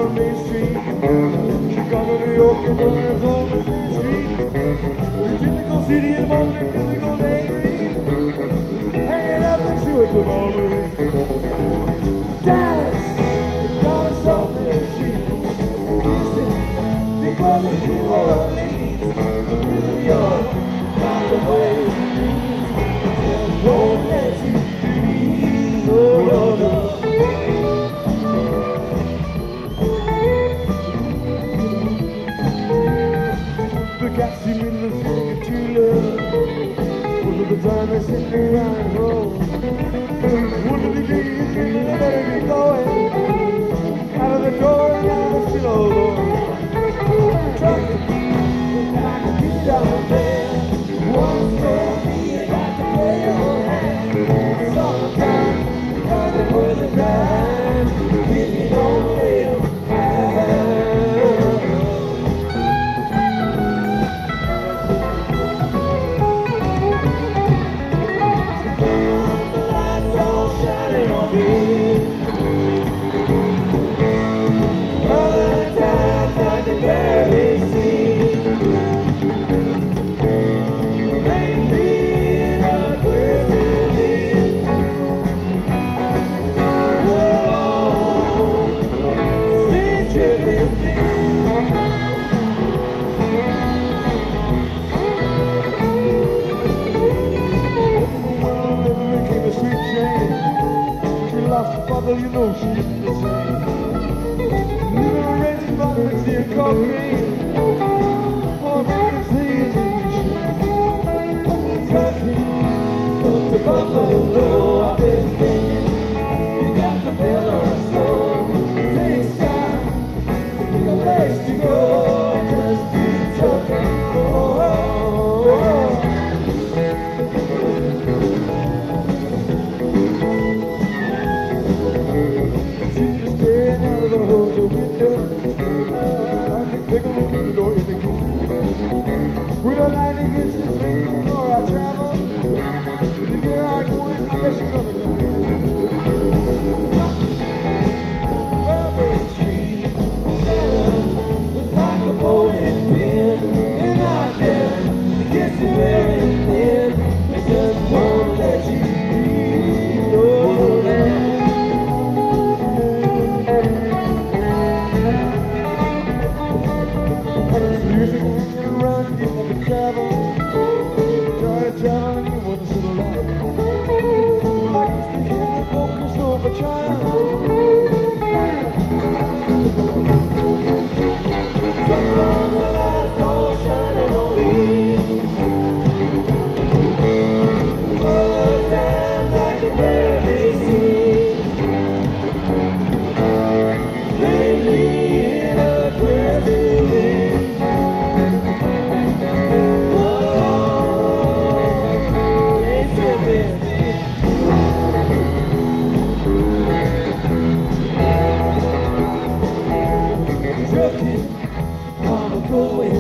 on Main Street. Chicago, New York, and London's on Main Street. Typical city and Boston, typical day. Hanging out next to it to Baldwin. Dallas, Dallas on Main Street. Houston, New Orleans, New Orleans. New York, by the way. Won't let you be. No, no, no. Got you in the thing to love. One of the time I sit around and roll. One of the days you better be going out of the door and out of the pillow. Truck it, I can get down there. One for me, I got to play your hand. Sometimes, running for the time. If you don't live, you know she isn't the same. You never raised a bottle and see a cocaine. Or make it easy. Trucking up to Buffalo, I've been thinking. You got the bill or a soul. Takes time, you got a place to go. Just keep trucking. Oh, oh, oh. We don't like to get this thing or I travel. You get out of one, I guess you're gonna go. Urban Street, it's like a bowling pin. And out there, it gets you very thin. It just won't let you breathe. Oh, music when you run, you want to travel. Try to travel and you want to sit alone. Like it's the kid that focused over child. Sometimes the lights all shining on me. Other times I can barely see. Lately in a crazy way. Going